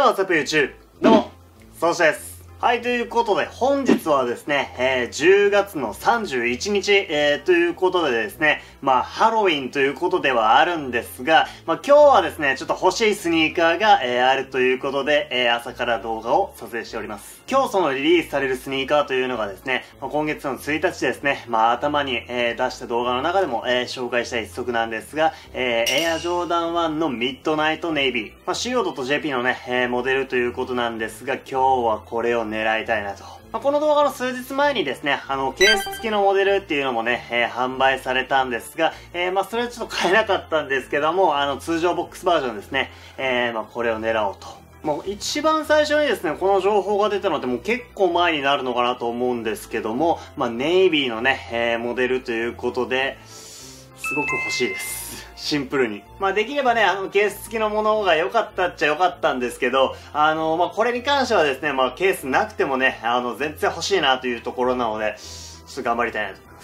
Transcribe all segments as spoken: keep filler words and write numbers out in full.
ワッツアップ YouTube。どうも、そうしです。はい、ということで、本日はですね、えー、じゅうがつのさんじゅういちにち、えー、ということでですね、まあ、ハロウィンということではあるんですが、まあ、今日はですね、ちょっと欲しいスニーカーが、えー、あるということで、えー、朝から動画を撮影しております。今日そのリリースされるスニーカーというのがですね、まあ、今月のついたちですね、まあ、頭に、えー、出した動画の中でも、えー、紹介した一足なんですが、えー、エアジョーダンワンのミッドナイトネイビー。まあ、シーオー ドット ジェーピー のね、えー、モデルということなんですが、今日はこれを狙いたいなと。まあ、この動画の数日前にですね、あの、ケース付きのモデルっていうのもね、えー、販売されたんですが、えー、まあ、それはちょっと買えなかったんですけども、あの、通常ボックスバージョンですね、えー、まあ、これを狙おうと。もう一番最初にですね、この情報が出たのってもう結構前になるのかなと思うんですけども、まあ、ネイビーのね、えー、モデルということで、すごく欲しいです。シンプルに。まあできればね、あのケース付きのものが良かったっちゃ良かったんですけど、あの、まあこれに関してはですね、まあケースなくてもね、あの全然欲しいなというところなので、ちょっと頑張りたいなと思います。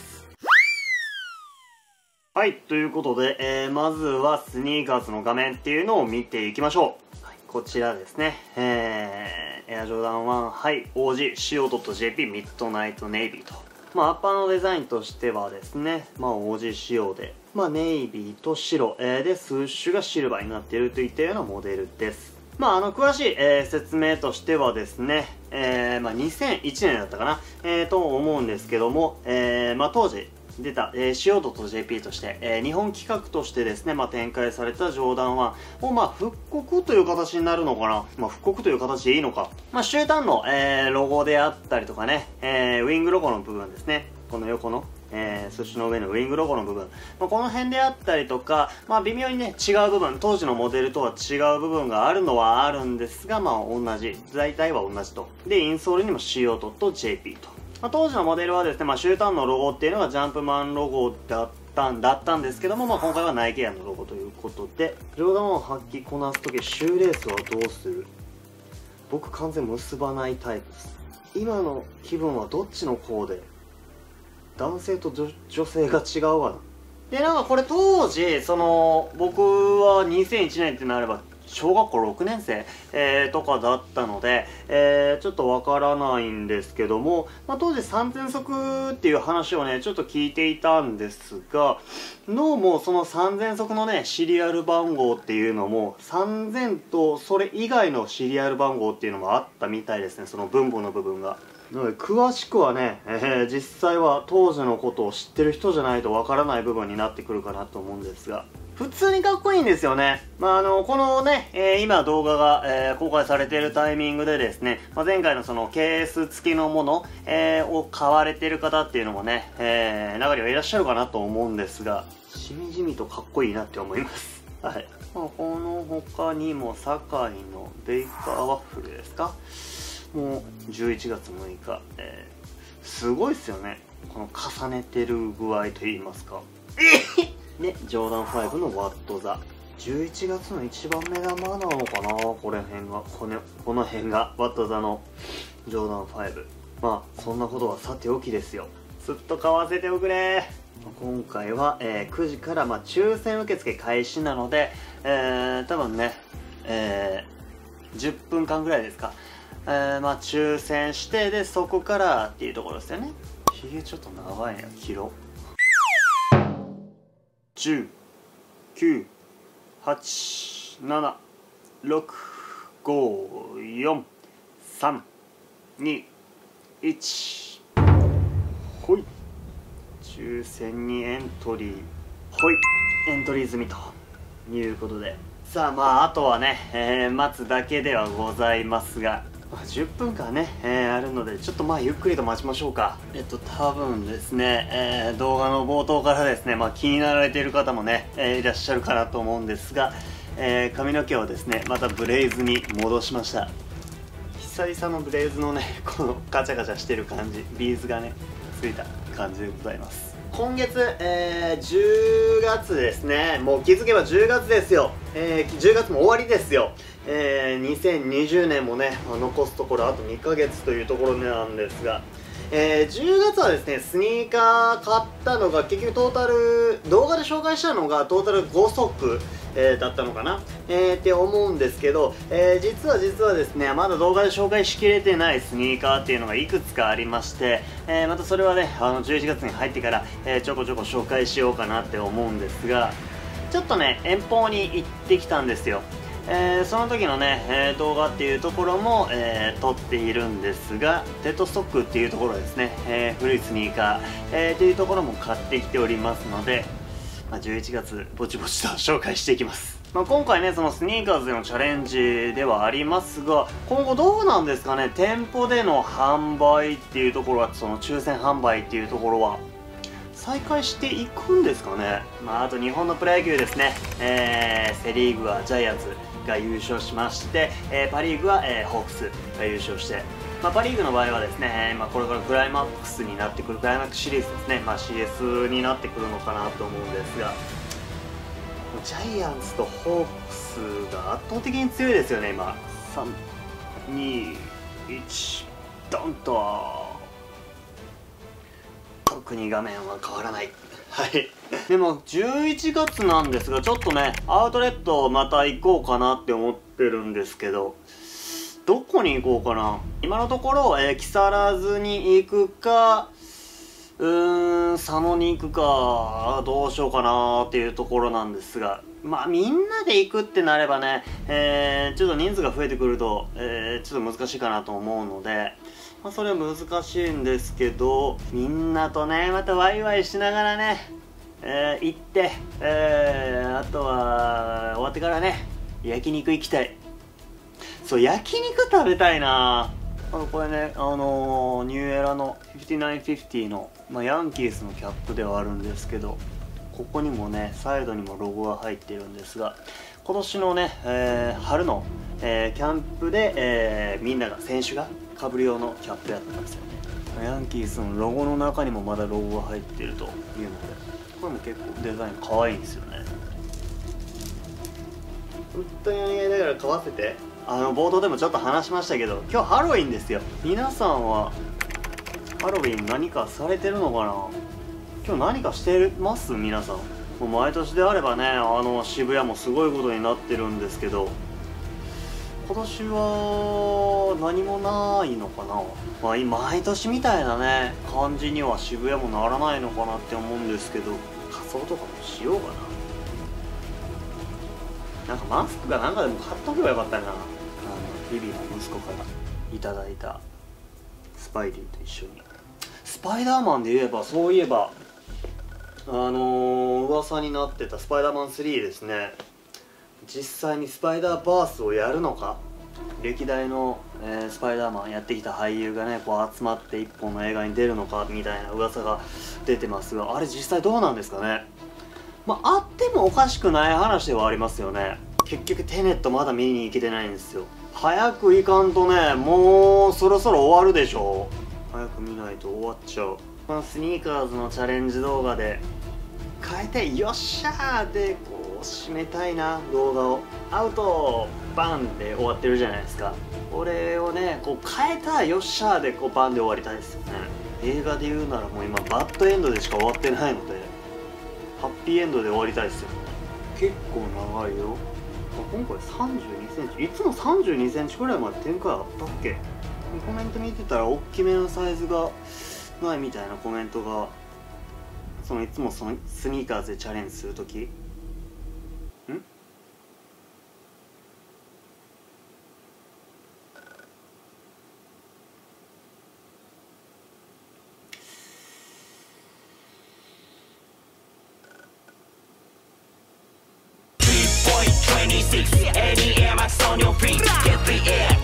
はい、ということで、えー、まずはスニーカーズの画面っていうのを見ていきましょう。はい、こちらですね、えー、エアジョーダンワンハイ オージー シーオー ドット ジェーピー ミッドナイトネイビーと。まあ、アッパーのデザインとしてはですね、まあ、オージー 仕様で、まあ、ネイビーと白、えー、で、スッシュがシルバーになっているといったようなモデルです。まあ、あの、詳しい、えー、説明としてはですね、えー、まあ、にせんいちねんだったかな、えー、と思うんですけども、えー、まあ、当時、出た、えー、シーオー ドット ジェーピー として、えー、日本企画としてですね、まあ、展開されたジョーダンワンを、まあ、復刻という形になるのかな。まあ、復刻という形でいいのか。まあ、終端の、えー、ロゴであったりとかね、えー、ウィングロゴの部分ですね。この横の、えー、寿司の上のウィングロゴの部分。まあ、この辺であったりとか、まあ、微妙にね、違う部分、当時のモデルとは違う部分があるのはあるんですが、まあ、同じ。大体は同じと。で、インソールにも シーオー ドット ジェーピー と。まあ、当時のモデルはですね、まあ、終端のロゴっていうのがジャンプマンロゴだったんだったんですけども、まあ、今回はナイキエアのロゴということで、ジョーダンワンを発揮こなすとき、シューレースはどうする？僕完全結ばないタイプです。今の気分はどっちのコーデ？男性と 女, 女性が違うわな。で、なんかこれ当時、その、僕はにせんいちねんってなれば、小学校ろくねんせい、えー、とかだったので、えー、ちょっとわからないんですけども、まあ、当時さんぜんそくっていう話をね、ちょっと聞いていたんですが、どうもそのさんぜんそくのね、シリアル番号っていうのも、さんぜんとそれ以外のシリアル番号っていうのもあったみたいですね、その分母の部分が。なので詳しくはね、えー、実際は当時のことを知ってる人じゃないとわからない部分になってくるかなと思うんですが、普通にかっこいいんですよね。まあ、あの、このね、えー、今動画が、えー、公開されているタイミングでですね、まあ、前回のそのケース付きのもの、えー、を買われている方っていうのもね、えー、中にはいらっしゃるかなと思うんですが、しみじみとかっこいいなって思います。はい。まあ、この他にも、堺のベイカーワッフルですか？もうじゅういちがつむいか、えー、すごいっすよね。この重ねてる具合といいますか。で、ジョーダンファイブのワットザ。じゅういちがつの一番目玉なのかな、この辺が。この、この辺が、ワットザのジョーダンファイブ。まあ、そんなことはさておきですよ。すっと買わせておくれ。今回は、えー、くじから、まあ、抽選受付開始なので、えー、多分ね、えー、じゅっぷんかんぐらいですか。えー、まあ、抽選して、で、そこからっていうところですよね。ひげちょっと長いな、黄色。じゅう、きゅう、はち、なな、ろく、ご、よん、さん、に、いち。ほい。抽選にエントリー。ほい。エントリー済みということで。さあ、まあ、あとはね、えー、待つだけではございますが、まあ、じゅっぷんかんね、えー、あるので、ちょっとまあゆっくりと待ちましょうか。えっと、多分ですね、えー、動画の冒頭からですね、まあ気になられている方もね、えー、いらっしゃるかなと思うんですが、えー、髪の毛をですね、またブレイズに戻しました。久々のブレイズのね、このガチャガチャしてる感じ、ビーズがね、ついた感じでございます。今月、えー、じゅうがつですね。もう気づけばじゅうがつですよ。えー、じゅうがつも終わりですよ。えー、にせんにじゅうねんもね、残すところあとにかげつというところなんですが、えー、じゅうがつはですね、スニーカー買ったのが結局トータル、動画で紹介したのがトータルごそく、 えー、だったのかな、えー、って思うんですけど、えー、実は実はですね、まだ動画で紹介しきれてないスニーカーっていうのがいくつかありまして、えー、またそれはね、あのじゅういちがつに入ってから、えー、ちょこちょこ紹介しようかなって思うんですが、ちょっとね、遠方に行ってきたんですよ。えー、その時のね、えー、動画っていうところも、えー、撮っているんですが、テッドストックっていうところですね、えー、古いスニーカー、えー、っていうところも買ってきておりますので、まあ、じゅういちがつぼちぼちと紹介していきます。まあ、今回ね、そのスニーカーズでのチャレンジではありますが、今後どうなんですかね、店舗での販売っていうところは、その抽選販売っていうところは再開していくんですかね。まあ、あと日本のプロ野球ですね、えー、セ・リーグはジャイアンツが優勝しまして、えー、パ・リーグは、えー、ホークスが優勝して、まあ、パ・リーグの場合はですね、まあ、これからクライマックスになってくるクライマックスシリーズですね、まあ、シーエス になってくるのかなと思うんですが、ジャイアンツとホークスが圧倒的に強いですよね。今さん、に、いちドンと。特に画面は変わらない。はい。でもじゅういちがつなんですが、ちょっとねアウトレットまた行こうかなって思ってるんですけど、どこに行こうかな。今のところ、えー、木更津に行くか、うーん佐野に行くか、どうしようかなっていうところなんですが、まあみんなで行くってなればね、えー、ちょっと人数が増えてくると、えー、ちょっと難しいかなと思うので、まあ、それは難しいんですけど、みんなとねまたワイワイしながらね、えー、行って、えー、あとは終わってからね焼肉行きたい。そう、焼肉食べたいな。あのこれね、あのー、ニューエラのごきゅうごじゅうの、まあ、ヤンキースのキャップではあるんですけど、ここにもねサイドにもロゴが入っているんですが、今年のね、えー、春の、えー、キャンプで、えー、みんなが選手がかぶる用のキャップやったんですよね。ヤンキースのロゴの中にもまだロゴが入っているというので、これも結構デザイン可愛いんですよね。本当にお願いだから買わせて。あの冒頭でもちょっと話しましたけど、今日ハロウィンですよ。皆さんはハロウィン何かされてるのかな。今日何かしてます皆さん。もう毎年であればね、あの渋谷もすごいことになってるんですけど、今年は何もないのかな。まあ毎年みたいなね感じには渋谷もならないのかなって思うんですけど、仮装とかもしようかな。なんかマスクかなんかでも買っとけばよかったな。あのビビの息子からいただいたスパイリーと一緒に。スパイダーマンで言えば、そういえばあのー、噂になってたスパイダーマンスリーですね。実際にスパイダーバースをやるのか、歴代の、えー、スパイダーマンやってきた俳優がねこう集まって一本の映画に出るのかみたいな噂が出てますが、あれ実際どうなんですかね。まああってもおかしくない話ではありますよね。結局テネットまだ見に行けてないんですよ。早く行かんとね、もうそろそろ終わるでしょ。早く見ないと終わっちゃう。このスニーカーズのチャレンジ動画で変えてよっしゃーでこう締めたいな動画を。アウトバンで終わってるじゃないですか。これをねこう変えたよっしゃーでこうバンで終わりたいですよね。映画で言うならもう今バッドエンドでしか終わってないので、ハッピーエンドで終わりたいですよ。結構長いよ。今回さんじゅうにセンチ、いつもさんじゅうにセンチくらいまで展開あったっけ。コメント見てたら大きめのサイズがないみたいなコメントが、そのいつもそのスニーカーズでチャレンジするときん twenty-six, any air max on your feet, get the air.